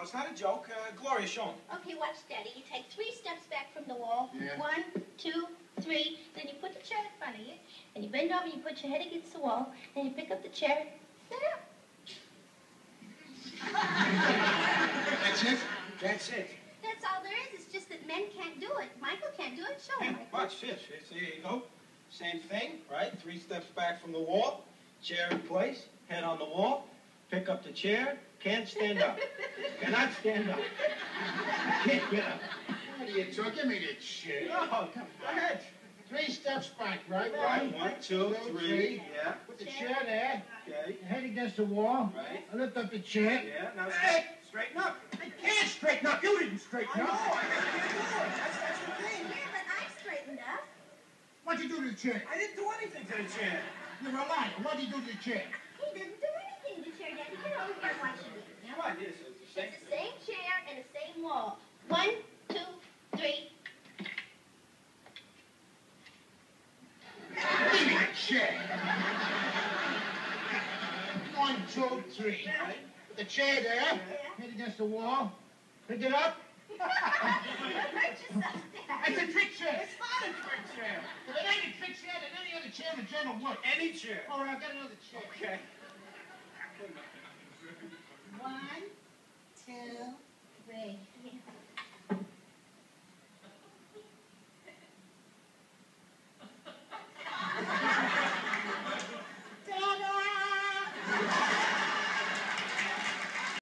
it's not a joke. Gloria, show him. Okay, watch Daddy. You take 3 steps back from the wall. Yeah. 1, 2, 3. Then you put the chair in front of you. And you bend over, you put your head against the wall. Then you pick up the chair. Sit up. That's it? That's it. That's all there is. It's just that men can't do it. Michael can't do it. Show him, Michael. Watch this. There you go. Same thing, right? 3 steps back from the wall. Chair in place. Head on the wall. Pick up the chair. Can't stand up. Cannot stand up. Can't get up. What are you talking? Give me the chair. No, come on. Go ahead. 3 steps back, right? Right. 1, 2, 3. Yeah. Put the chair there. Okay. Your head against the wall. Right. I lift up the chair. Yeah. Now straighten up. I can't straighten up. You didn't straighten up. I can't do it. That's the thing. Yeah, but I straightened up. What'd you do to the chair? I didn't do anything to the chair. You're a liar. What'd you do to the chair? He didn't do anything to the chair, Daddy. Get over here and watch it. What? It's the same. It's the same chair and the same wall. 1, 2, 3. Give me the chair. 1, 2, 3. Right? Put the chair there. Head against the wall. Pick it up. Hurt yourself, Dad. It's a trick chair. It's not a trick chair. If it ain't a trick chair, then any other chair in the general would. Any chair. All right, I've got another chair. Okay. 1, 2, 3.